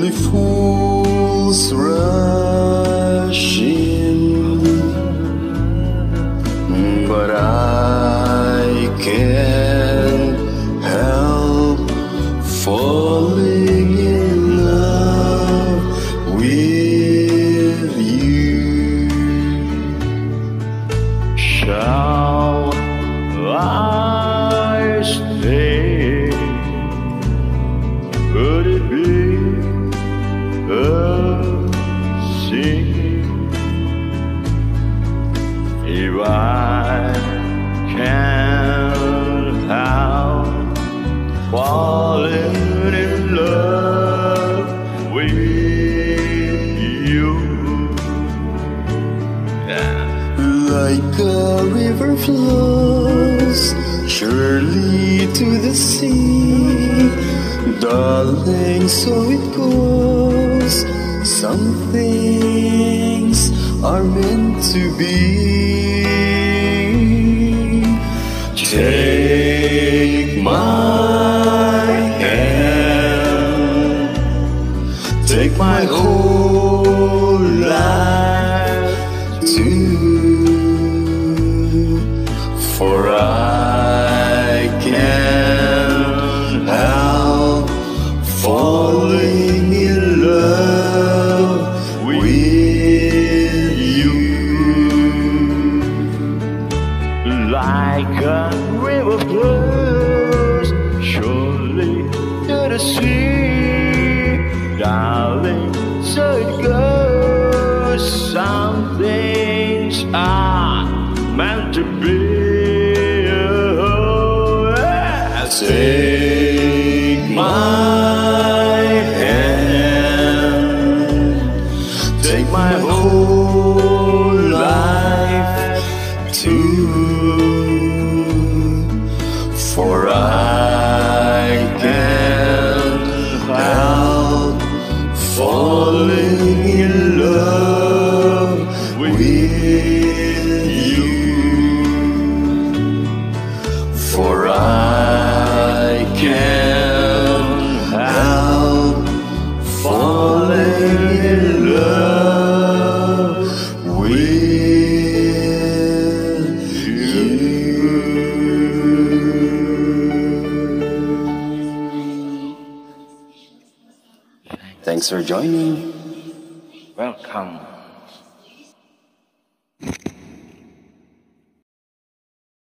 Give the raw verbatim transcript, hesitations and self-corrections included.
fools rush in, but I can't help falling in love with you. Shall I stay? Could it be a sin if I can't help falling in love with you? Yeah. Like a river flows surely to the sea, darling, so it goes. Some things are meant to be. Take my hand, take my whole life too, for I can't help falling in love with you. Like a river flows surely to the sea, darling, so it goes. Some things are meant to be. Oh, yeah. Take my hand, take my whole life too, for I can't help falling in love with you, for I can't help falling in love with you. Thanks for joining. Welcome.